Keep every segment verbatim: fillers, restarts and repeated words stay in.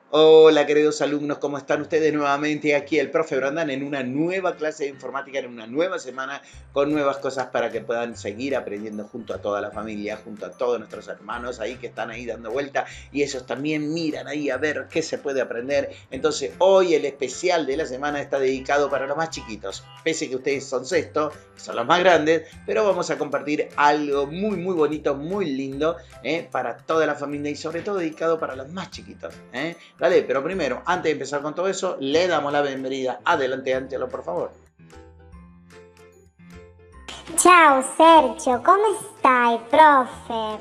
Hola queridos alumnos, ¿cómo están ustedes nuevamente? Aquí el profe Brandan en una nueva clase de informática, en una nueva semana con nuevas cosas para que puedan seguir aprendiendo junto a toda la familia, junto a todos nuestros hermanos ahí que están ahí dando vuelta y ellos también miran ahí a ver qué se puede aprender. Entonces hoy el especial de la semana está dedicado para los más chiquitos, pese que ustedes son sexto, son los más grandes, pero vamos a compartir algo muy muy bonito, muy lindo ¿eh? Para toda la familia y sobre todo dedicado para los más chiquitos. ¿eh? Dale, pero primero, antes de empezar con todo eso, le damos la bienvenida. Adelante, Angelo, por favor. Ciao Sergio, come stai, profe?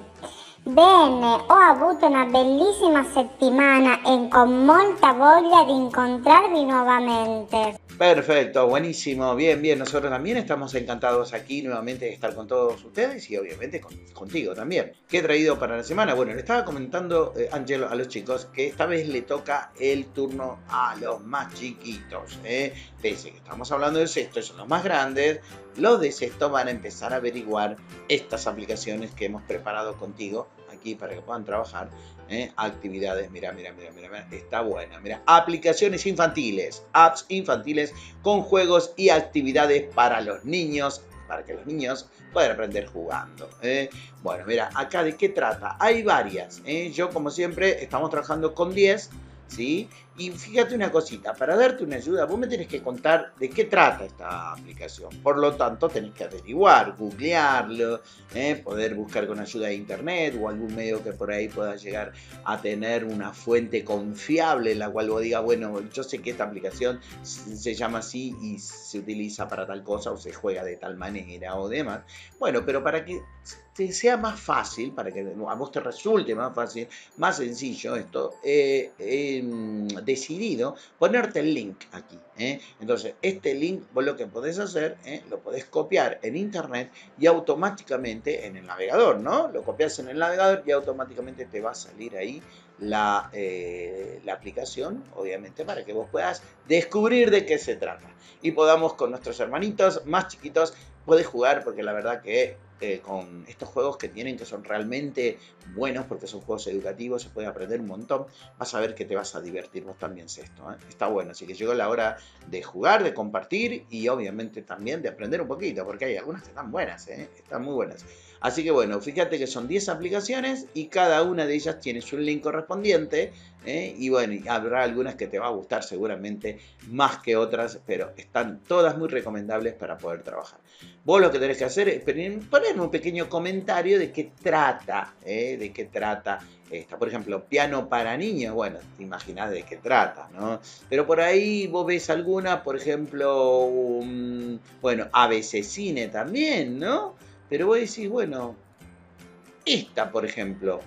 Bene, ho avuto una bellissima settimana e con molta voglia di incontrarvi nuovamente. Perfecto, buenísimo, bien, bien. Nosotros también estamos encantados aquí nuevamente de estar con todos ustedes y obviamente con, contigo también. ¿Qué he traído para la semana? Bueno, le estaba comentando, eh, Angelo, a los chicos que esta vez le toca el turno a los más chiquitos. ¿eh? Pese que estamos hablando de sexto, son los más grandes, los de sexto van a empezar a averiguar estas aplicaciones que hemos preparado contigo aquí para que puedan trabajar. ¿eh? Actividades, mira, mira, mira, mira, mira, está buena. Mira, aplicaciones infantiles, apps infantiles con juegos y actividades para los niños, para que los niños puedan aprender jugando. ¿eh? Bueno, mira, acá de qué trata. Hay varias. ¿eh? Yo, como siempre, estamos trabajando con diez. ¿Sí? Y fíjate una cosita, para darte una ayuda, vos me tenés que contar de qué trata esta aplicación. Por lo tanto, tenés que averiguar, googlearlo, ¿eh? Poder buscar con ayuda de internet o algún medio que por ahí pueda llegar a tener una fuente confiable en la cual vos digas, bueno, yo sé que esta aplicación se llama así y se utiliza para tal cosa o se juega de tal manera o demás. Bueno, pero para que te sea más fácil, para que a vos te resulte más fácil, más sencillo esto, eh, eh, decidido ponerte el link aquí. ¿eh? Entonces, este link vos lo que podés hacer, ¿eh? lo podés copiar en internet y automáticamente en el navegador, ¿no? Lo copias en el navegador y automáticamente te va a salir ahí la, eh, la aplicación, obviamente, para que vos puedas descubrir de qué se trata. Y podamos con nuestros hermanitos más chiquitos poder jugar, porque la verdad que eh, con estos juegos que tienen, que son realmente buenos, porque son juegos educativos, se puede aprender un montón, vas a ver que te vas a divertir vos también esto. ¿eh? Está bueno, así que llegó la hora de jugar, de compartir y obviamente también de aprender un poquito, porque hay algunas que están buenas, ¿eh? están muy buenas. Así que bueno, fíjate que son diez aplicaciones y cada una de ellas tiene su link correspondiente. ¿eh? Y bueno, habrá algunas que te va a gustar seguramente más que otras, pero están todas muy recomendables para poder trabajar. Vos lo que tenés que hacer es ponerme un pequeño comentario de qué trata, ¿eh? de qué trata esta. Por ejemplo, piano para niños, bueno, te imaginás de qué trata, ¿no? Pero por ahí vos ves alguna, por ejemplo, um, bueno, A B C Cine también, ¿no? Pero vos decís, bueno, esta, por ejemplo,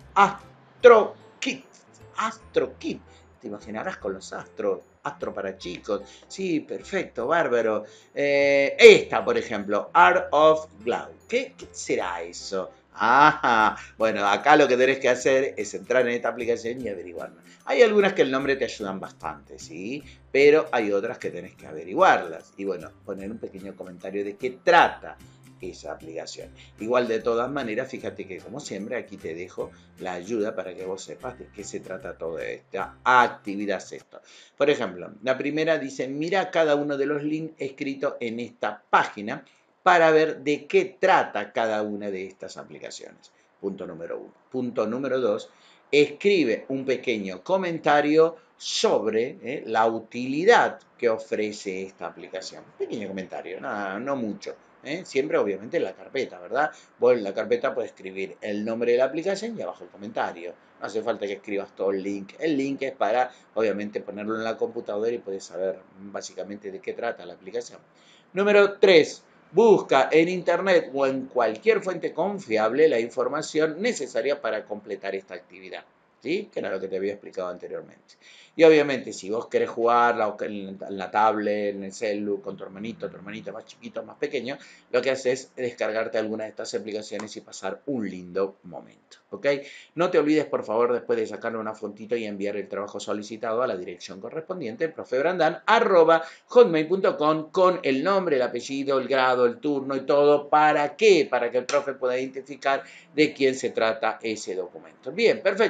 Astro Kit, Astro Kit, te imaginarás con los astros, astro para chicos, sí, perfecto, bárbaro. Eh, esta, por ejemplo, Art of Glow, ¿Qué, ¿qué será eso? Ah, bueno, acá lo que tenés que hacer es entrar en esta aplicación y averiguarla. Hay algunas que el nombre te ayudan bastante, ¿sí? Pero hay otras que tenés que averiguarlas. Y bueno, poner un pequeño comentario de qué trata esa aplicación. Igual de todas maneras, fíjate que como siempre aquí te dejo la ayuda para que vos sepas de qué se trata toda esta actividad sexto. Por ejemplo, la primera dice, mira cada uno de los links escritos en esta página para ver de qué trata cada una de estas aplicaciones. Punto número uno. Punto número dos, escribe un pequeño comentario sobre eh, la utilidad que ofrece esta aplicación. Pequeño comentario, no, no mucho. ¿eh? Siempre obviamente en la carpeta, ¿verdad? Vos en la carpeta puedes escribir el nombre de la aplicación y abajo el comentario. No hace falta que escribas todo el link. El link es para, obviamente, ponerlo en la computadora y puedes saber básicamente de qué trata la aplicación. Número tres. Busca en internet o en cualquier fuente confiable la información necesaria para completar esta actividad. ¿Sí? Que era lo que te había explicado anteriormente. Y obviamente, si vos querés jugar en la tablet, en el celu, con tu hermanito, tu hermanita más chiquito, más pequeño, lo que haces es descargarte alguna de estas aplicaciones y pasar un lindo momento. ¿Ok? No te olvides, por favor, después de sacarle una fontito y enviar el trabajo solicitado a la dirección correspondiente, profebrandan, arroba hotmail punto com, con el nombre, el apellido, el grado, el turno y todo. ¿Para qué? Para que el profe pueda identificar de quién se trata ese documento. Bien, perfecto. Presente.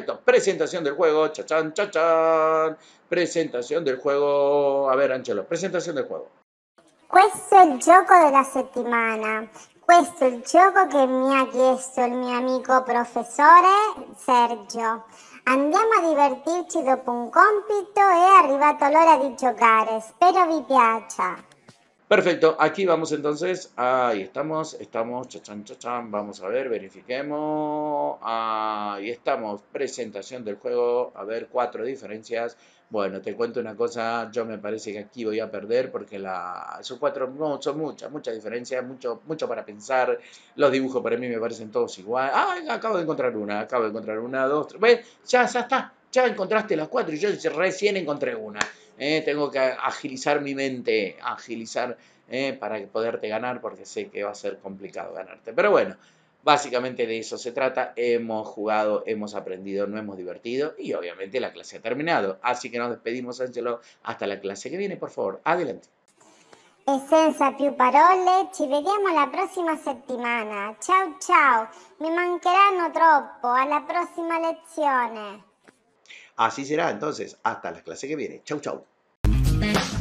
presentazione del juego, chachan, chachan, presentazione del juego, a ver Angelo, presentazione del juego. Questo è il gioco della settimana, questo è il gioco che mi ha chiesto il mio amico professore Sergio. Andiamo a divertirci dopo un compito, è arrivato l'ora di giocare, spero vi piaccia. Perfecto, aquí vamos entonces, ahí estamos, estamos, chachan, chachan, vamos a ver, verifiquemos, ahí estamos, presentación del juego, a ver, cuatro diferencias. Bueno, te cuento una cosa, yo me parece que aquí voy a perder porque la, son cuatro, no, son muchas, muchas diferencias, mucho, mucho para pensar, los dibujos para mí me parecen todos igual. Ah, acabo de encontrar una, acabo de encontrar una, dos, tres, ¿ves? Ya, ya está, ya encontraste las cuatro y yo recién encontré una. Eh, tengo que agilizar mi mente, agilizar eh, para poderte ganar, porque sé que va a ser complicado ganarte. Pero bueno, básicamente de eso se trata. Hemos jugado, hemos aprendido, nos hemos divertido y obviamente la clase ha terminado. Así que nos despedimos, Angelo. Hasta la clase que viene, por favor. Adelante. E senza più parole, ci vediamo la prossima settimana. Ciao ciao, mi mancheranno troppo, alla prossima lezione. Así será entonces. Hasta la clase que viene. Chau, chau.